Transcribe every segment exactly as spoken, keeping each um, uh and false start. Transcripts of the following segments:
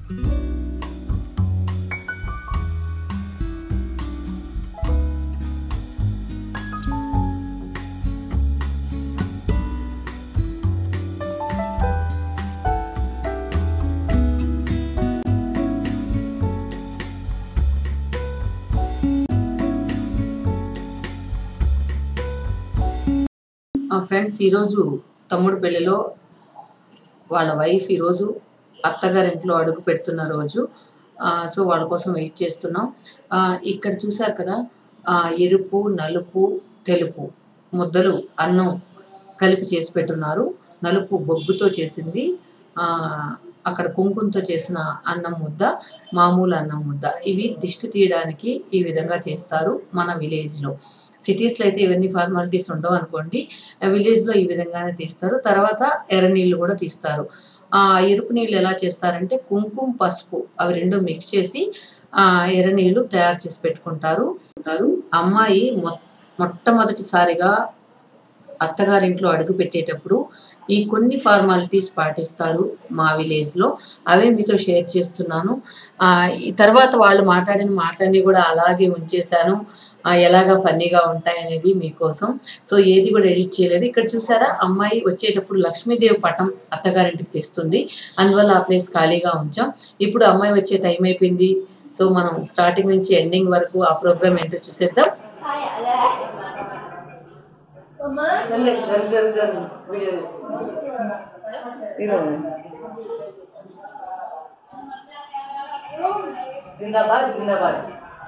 Friends, ఈరోజు తమ్ముడు పెళ్ళిలో వాళ్ళ వైఫ్ ఈరోజు అత్తగారి ఇంట్లో అడుగు పెడుతున్న రోజు. సో వాళ్ళ కోసం వెయిట్ చేస్తున్నాం. ఇక్కడ చూసారు కదా, ఎరుపు, నలుపు, తెలుపు ముద్దలు అన్నం కలిపి చేసి పెట్టున్నారు. నలుపు బొగ్గుతో చేసింది, అక్కడ కుంకుమతో చేసిన అన్నం ముద్ద, మామూలు అన్నం ముద్ద. ఇవి దిష్టి తీయడానికి ఈ విధంగా చేస్తారు మన విలేజ్లో. సిటీస్లో అయితే ఇవన్నీ ఫార్మాలిటీస్ ఉండవు అనుకోండి, విలేజ్లో ఈ విధంగానే తీస్తారు. తర్వాత ఎర్ర నీళ్ళు కూడా తీస్తారు. ఆ ఎరుపు నీళ్ళు ఎలా చేస్తారంటే కుంకుమ, పసుపు అవి రెండు మిక్స్ చేసి ఆ ఎర్ర నీళ్ళు తయారు చేసి పెట్టుకుంటారు. అమ్మాయి మొ మొట్టమొదటిసారిగా అత్తగారింట్లో అడుగు పెట్టేటప్పుడు ఈ కొన్ని ఫార్మాలిటీస్ పాటిస్తారు మా విలేజ్లో. అవే మీతో షేర్ చేస్తున్నాను. ఈ తర్వాత వాళ్ళు మాట్లాడిన మాటలన్నీ కూడా అలాగే ఉంచేశాను, ఎలాగా ఫన్నీగా ఉంటాయనేది మీకోసం. సో ఏది కూడా ఎడిట్ చేయలేదు. ఇక్కడ చూసారా, అమ్మాయి వచ్చేటప్పుడు లక్ష్మీదేవి పటం అత్తగారింటికి తెస్తుంది, అందువల్ల ఆ ప్లేస్ ఖాళీగా ఉంచాం. ఇప్పుడు అమ్మాయి వచ్చే టైం అయిపోయింది. సో మనం స్టార్టింగ్ నుంచి ఎండింగ్ వరకు ఆ ప్రోగ్రామ్ ఏంటో చూసేద్దాం. జిందాబాద్ జిందాబాద్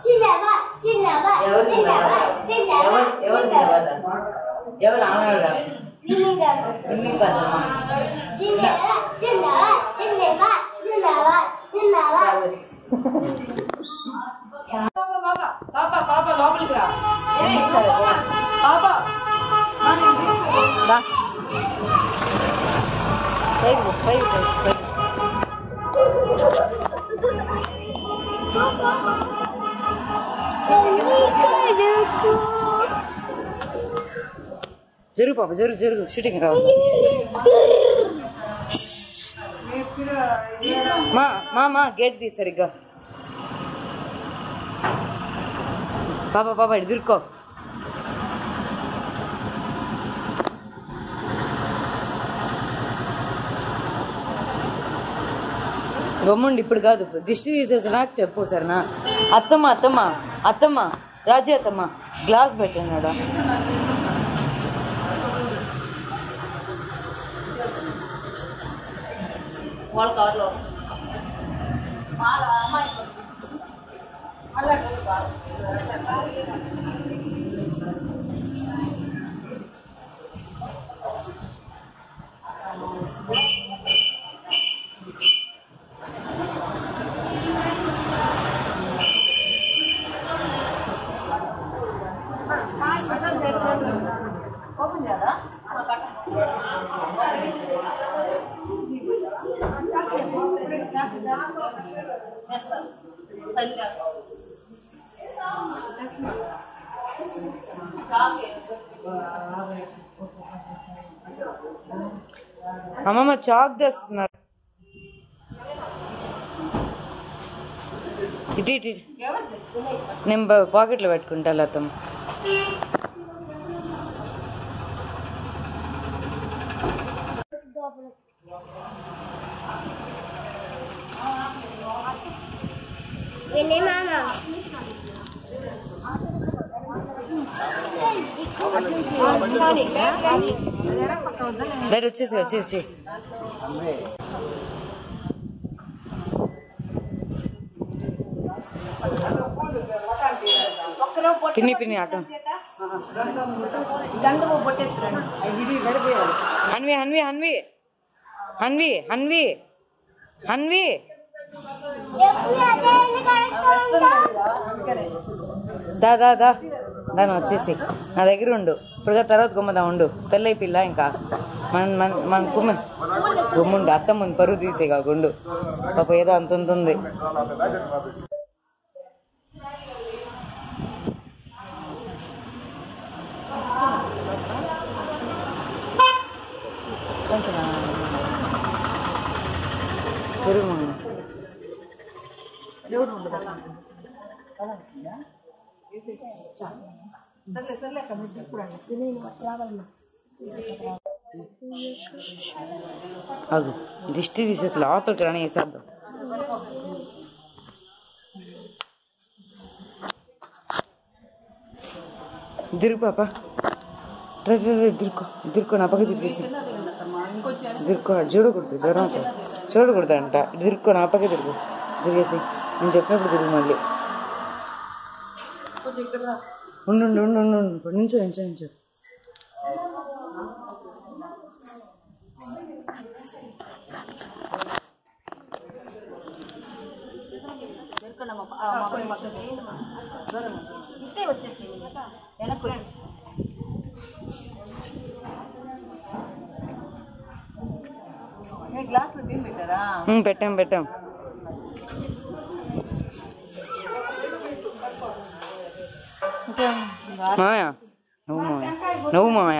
ఎవరు ఎవరు ఎవరు జిందాబాద్ ఎవరు ఆనాడా పాప పాప లోపలికి రా. పాప జరుగు పాప, జరుగు జరుగు, షూటింగ్ రావాలి. మా మా గేట్ తీ సరిగ్గా. పాప పాప ఎదుర్కో. గమ్ముండి, ఇప్పుడు కాదు, దిష్టి తీసేసి నాకు చెప్పు సరేనా. అత్తమ్మ అత్తమ్మ అత్తమ్మ రాజీ అత్తమ్మ గ్లాస్ పెట్టినాడా. వాళ్ళ కార్లో ఓపెన్ చేయాలా. అమ్మమ్మ చాక్ తెస్తున్నారు. ఇటు ఇటు నేను పాకెట్లో పెట్టుకుంటా లతమ్మ. వచ్చేసి వచ్చేసి పిన్ని పిన్ని ఆటో హన్వి హన్వి హన్వి హన్వి హన్వి హన్వి దా దా దా దాని వచ్చేసి నా దగ్గర ఉండు. ఇప్పుడుగా తర్వాత గుమ్మదా ఉండు. పెళ్ళై పిల్ల ఇంకా మన మన మన కుమ్మ గుమ్ముండు. అత్త ముందు పరుగు తీసేగా గుండు. పాప ఏదో అంత ఉంటుంది. పెరుగు అగు దిష్టి తీసేసి లోపలికి రాని వేసేద్దాం. దిరుగు పాప, దిరుకో దిరుకో నా పక్క తిరిగేసి దిరుకో. చూడకూడదు, జ్వరం చూడకూడదు అంట. దిరుక్కో నా పక్క తిరుగు, తిరిగేసి నేను చెప్పినప్పుడు తిరుగు. మళ్ళీ ఉండు ఉండు ఉండు ఉండు ఉండు నించో నించో నించో. పెట్టాం పెట్టాం. మామయ్య నువ్వు మామయ్య నువ్వు మామయ్య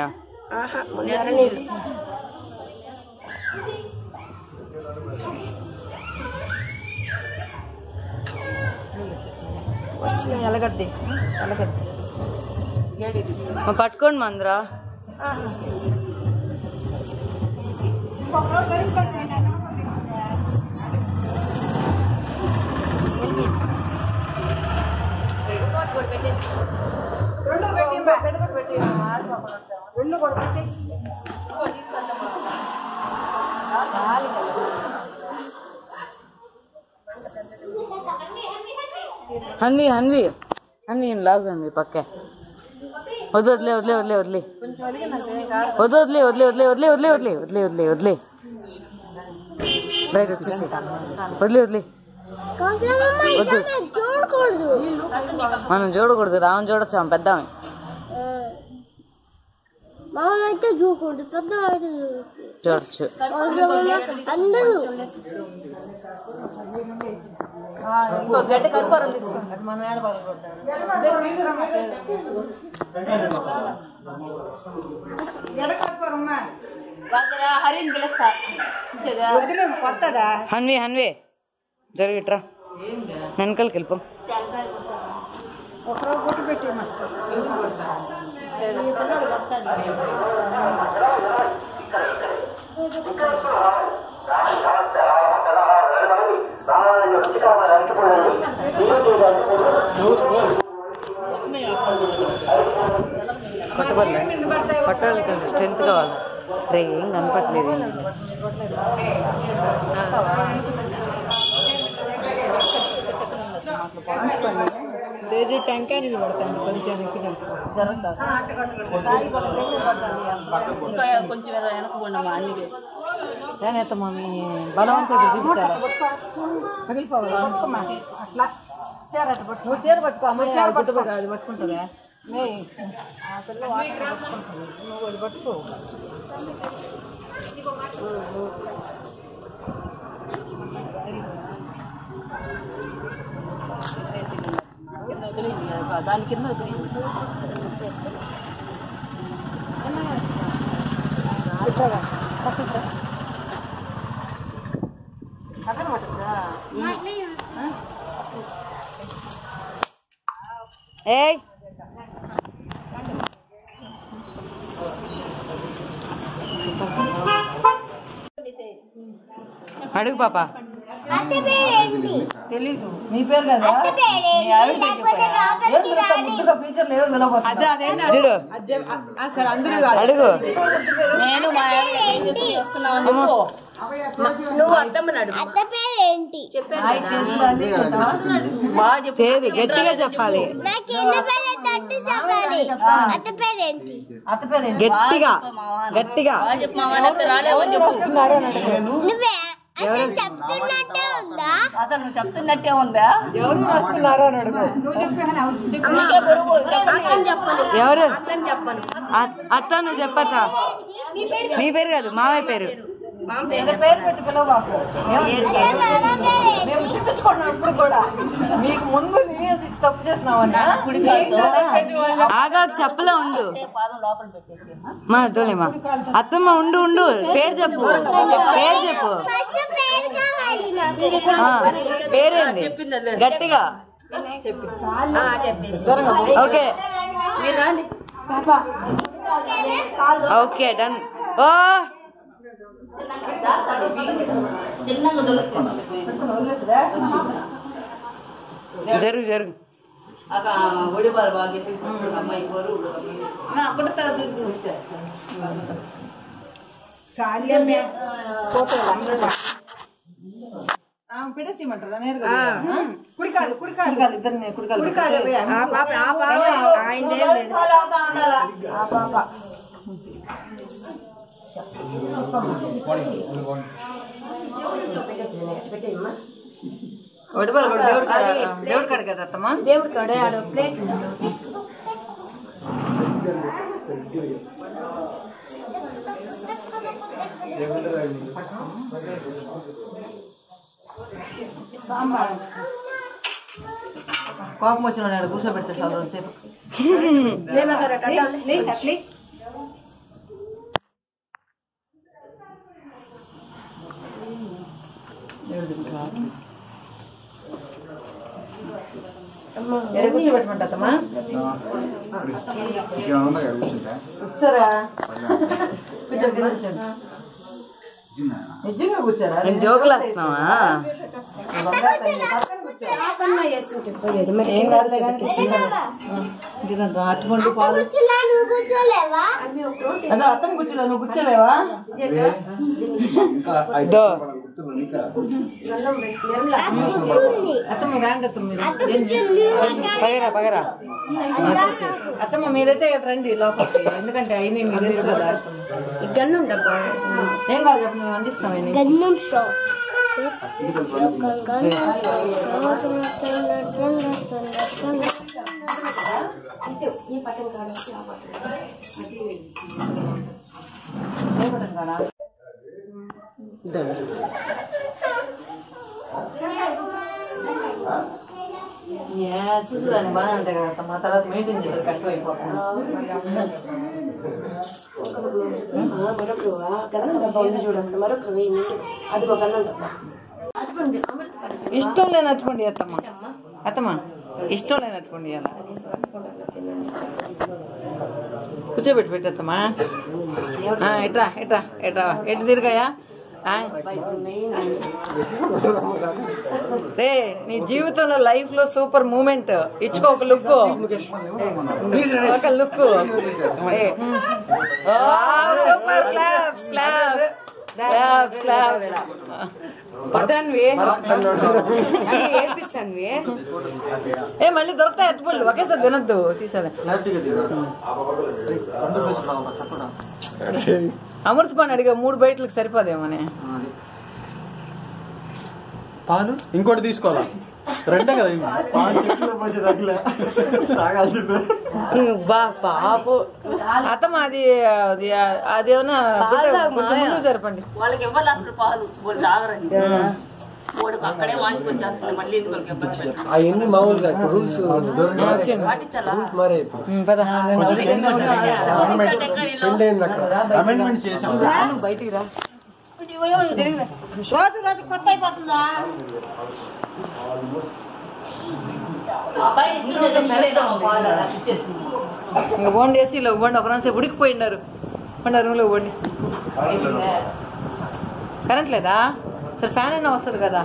ఎలగడ్డి ఎలగడ్డి పట్టుకోండి మందరా. హన్వి హన్వి హన్వి లాగుంది పక్కే. వద్దు వదిలే వదిలే వదిలే వదిలే వద్దు వదిలే వదిలే వదిలే వదిలే వదిలే వదిలే వదిలే వదిలే వదిలే రైట్ వచ్చేసి వదిలే వదిలే వద్దు. మనం చూడకూడదు, రామని చూడొచ్చు పెద్ద చూడచ్చు. గడ్డ కడుపారం తీసుకోండి, అది మన ఏడ హరిని పిలుస్తా. హన్వి హన్వి జరిగిట్రా వెనకాలకి వెళ్ళిపో. ఒకరోజు కొట్టు పెట్టి కొట్టబద్దా కొట్టాలి కదా, స్ట్రెంత్ కావాలి. రే ఏం కనపట్లేదు. టెంకాయ నీళ్ళు పడతాను కొంచెం కొంచెం వెనకపోండి నేనేస్తామా మీ బలవంతంగా చూపిస్తారా? అట్లా చీర నువ్వు చీర పట్టుకో, అమ్మాయి చీర పట్టుకో, అది పట్టుకుంటుందా? ఆ పిల్ల పట్టుకుంటుంది, నువ్వు అది పట్టుకో. దాని కింద అక్కడ పట్టుకుందా? ఏయ్ అడుగు పాప. తెలీదు నీ పేరు కదా, ముద్దుగా ఫ్యూచర్ లేదు చూడు అడుగు. నేను నువ్వు అత్తమ్మని గట్టిగా చెప్పాలి, గట్టిగా గట్టిగా. అసలు నువ్వు చెప్తున్నట్టే ఉందా? ఎవరు వస్తున్నారు అని అడుగు. ఎవరు అత్త? నువ్వు చెప్పత్తా. నీ పేరు కాదు, మామయ్య పేరు. పేరు పెట్టి పిలవబాకు. మేము తిట్టించుకుంటున్నాం ఇప్పుడు కూడా. మీకు ముందు నేనే తప్పు చేసినావన్నా ఆగా చెప్పలా ఉండు. మా తోలేమా అత్తమ్మ ఉండు ఉండు. పేరు చెప్పు, పేరు చెప్పు. పేరేంది గట్టిగా ఓకే ఓకే డన్ ఓ జరుగు జరుగు పెట్టేసిమంటారా నేరుగా కుడికాలు కుడికాలు ఇద్దరు కుడికాలు కుడికాలు ఆ పాప ఆ పాప ఆయన ఆ పాప వడిపాలు కూడా దేవుడి కాడ దేవుడి కాడ కదా అత్తమ్మా దేవుడి కాడ ఆడ ప్లేట్ కోపం వచ్చిన కూర్చోబెడితే చాలు సేపు కూర్చోబెట్టమంటమ్మా కూర్చోరా నిజంగా కూర్చోరా నేను జోకులు వేస్తున్నావా అట్టుకుంటూ పాలు అదే అత్తమ్మ కూర్చోలే నువ్వు కూర్చోలేవా అత్తమ్మ రండి అత్తమ్మ మీరు పగరా పగరా అత్తమ్మ మీరైతే రండి లోపలికి ఎందుకంటే అయినా మీకు తెలుసు కదా గన్నం డబ్బా ఏం కాదు చెప్పండి మేము అందిస్తాం అయినా గన్నం షో ఈ పట్టం కాడ ఆ పట్టం ఏ పట్టం కాడా చూసేదాన్ని బాగానే ఉంటాయి కదా మా తర్వాత మెయింటైన్ చేసేది కష్టం అయిపోతుంది గన్నం డబ్బా ఉంది చూడండి మరొక వెయ్యి అది ఒక గన్నం డబ్బా ఇష్టం లేని అట్టుకోండి అత్తమ్మ అత్తమ్మ ఇష్టం లేని అట్టుకోండి అలా కూర్చోబెట్టి పెట్టేత్తమ్మా ఎట్రా ఎట్రా ఎట్రా ఎటు తిరిగాయా రే నీ జీవితంలో లైఫ్ లో సూపర్ మూమెంట్ ఇచ్చుకో ఒక లుక్ ఒక look super claps claps claps claps పట్టాన్వి ఏడ్పించాన్వి ఏ మళ్ళీ దొరుకుతాయి అట్టుపళ్ళు ఒకేసారి తినద్దు తీసేదా అమృతపాన్ అడిగా మూడు బయటలకు సరిపోదేమోనే పాలు ఇంకోటి తీసుకోవాలా రెండే కదా బా పాపు అత్తమ్మ అది అది అదేమన్నా కొంచెం ముందు సరిపండి వాళ్ళకి ఇవ్వాలి అసలు పాలు వాళ్ళు తాగరండి వాడికి అక్కడే వాంచుకొచ్చేస్తుంది మళ్ళీ ఎందుకు అవన్నీ మామూలుగా రూల్స్ అమెండ్మెంట్స్ చేసాం బయటికి రా రోజు రోజు కొత్త అయిపోతుందా ఇంకా బోండి వేసి ఇలా ఇవ్వండి ఒక రోజు ఉడికిపోయినారు పండి రూమ్లో ఇవ్వండి కరెంట్ లేదా సరే ఫ్యాన్ అయినా వస్తుంది కదా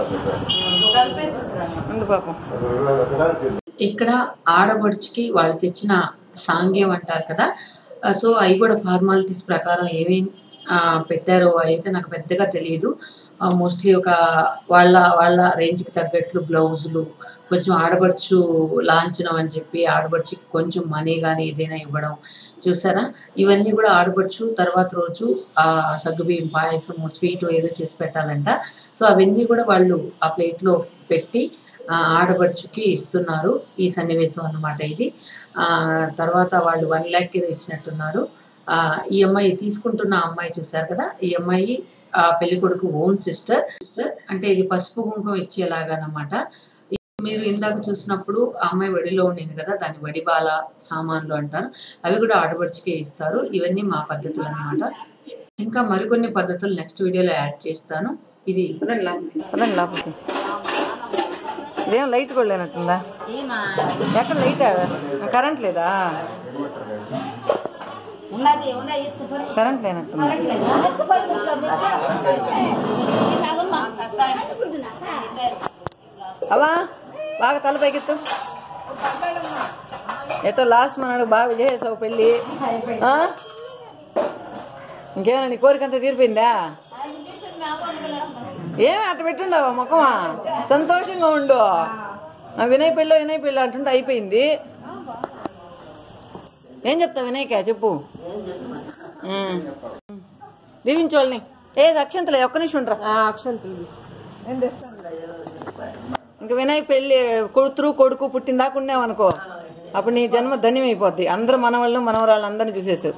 ఉంది పాపం ఇక్కడ ఆడబడుచుకి వాళ్ళు తెచ్చిన సాంగ్యం అంటారు కదా సో అవి కూడా ఫార్మాలిటీస్ ప్రకారం ఏమేమి పెట్టారో అయితే నాకు పెద్దగా తెలియదు మోస్ట్లీ ఒక వాళ్ళ వాళ్ళ రేంజ్కి తగ్గట్లు బ్లౌజులు కొంచెం ఆడబడుచు లాంఛనం అని చెప్పి ఆడబడుచుకి కొంచెం మనీ కానీ ఏదైనా ఇవ్వడం చూసారా ఇవన్నీ కూడా ఆడబడుచు తర్వాత రోజు ఆ సగ్గుబియ్యం పాయసము స్వీట్ ఏదో చేసి పెట్టాలంట సో అవన్నీ కూడా వాళ్ళు ఆ ప్లేట్లో పెట్టి ఆడబడుచుకి ఇస్తున్నారు ఈ సన్నివేశం అన్నమాట ఇది తర్వాత వాళ్ళు వన్ ల్యాక్ ఏదో ఇచ్చినట్టున్నారు ఈ అమ్మాయి తీసుకుంటున్న అమ్మాయి చూసారు కదా ఈ అమ్మాయి ఆ పెళ్లి కొడుకు ఓన్ సిస్టర్ అంటే ఇది పసుపు కుంకుమ ఇచ్చేలాగానమాట మీరు ఇందాక చూసినప్పుడు ఆ అమ్మాయి వడిలో ఉండింది కదా దాన్ని వడిబాల సామాన్లు అంటారు అవి కూడా ఆడబడుచుకే ఇస్తారు ఇవన్నీ మా పద్ధతులు అన్నమాట ఇంకా మరికొన్ని పద్ధతులు నెక్స్ట్ వీడియోలో యాడ్ చేస్తాను ఇది పదండి లోపలికి. ఇదేం లైట్ కూడా లేనట్టుందా? ఎక్కడ లైట్? కరెంట్ లేదా? కరెంట్ లేనట్టుందా? అవా బాగా తల పైకెత్తు. ఎటో లాస్ట్ మనడు బాగా చేసావు పెళ్ళి. ఇంకేమైనా నీ కోరికంతా తీరిపోయిందా? ఏమి అట్ట పెట్టుండవా ముఖమా? సంతోషంగా ఉండు. వినయ్ పెళ్ళో వినయ్ పెళ్ళి అంటుంటే అయిపోయింది. ఏం చెప్తావు వినయ్క? చెప్పు. దీవించోళ్ళని. ఏది అక్షంతలే, ఒక్క నిమిషం ఉండరా. అక్షంతలు ఇంకా వినయ్ పెళ్ళి కూతురు కొడుకు పుట్టిందాకా ఉన్నావనుకో, అప్పుడు నీ జన్మ ధన్యం అయిపోద్ది. అందరూ మనవాళ్ళు మనవరాళ్ళు అందరినీ చూసేసావు.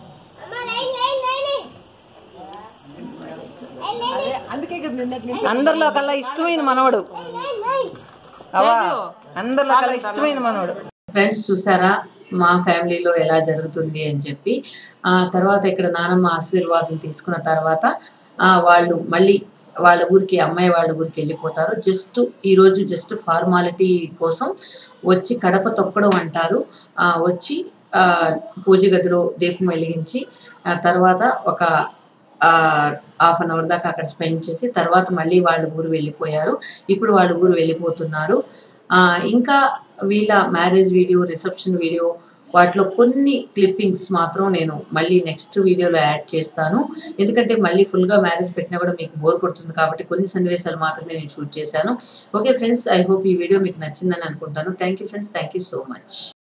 అందరిలో కల్లా ఇష్టమైన మనవడు అవా, అందరిలో కల్లా ఇష్టమైన మనవడు. ఫ్రెండ్స్ చూసారా మా ఫ్యామిలీలో ఎలా జరుగుతుంది అని చెప్పి. ఆ తర్వాత ఇక్కడ నానమ్మ ఆశీర్వాదం తీసుకున్న తర్వాత ఆ వాళ్ళు మళ్ళీ వాళ్ళ ఊరికి, అమ్మాయి వాళ్ళ ఊరికి వెళ్ళిపోతారు. జస్ట్ ఈరోజు జస్ట్ ఫార్మాలిటీ కోసం వచ్చి కడప తొక్కడం అంటారు. వచ్చి పూజ గదిలో దీపం వెలిగించి ఆ తర్వాత ఒక హాఫ్ అన్ అవర్ దాకా అక్కడ స్పెండ్ చేసి తర్వాత మళ్ళీ వాళ్ళ ఊరు వెళ్ళిపోయారు. ఇప్పుడు వాళ్ళ ఊరు వెళ్ళిపోతున్నారు. ఇంకా వీళ్ళ మ్యారేజ్ వీడియో, రిసెప్షన్ వీడియో వాటిలో కొన్ని క్లిప్పింగ్స్ మాత్రం నేను మళ్ళీ నెక్స్ట్ వీడియోలో యాడ్ చేస్తాను. ఎందుకంటే మళ్ళీ ఫుల్గా మ్యారేజ్ పెట్టినా కూడా మీకు బోర్ కొడుతుంది కాబట్టి కొన్ని సన్నివేశాలు మాత్రమే నేను షూట్ చేశాను. ఓకే ఫ్రెండ్స్, ఐ హోప్ ఈ వీడియో మీకు నచ్చిందని అనుకుంటాను. Thank you friends, thank you so much.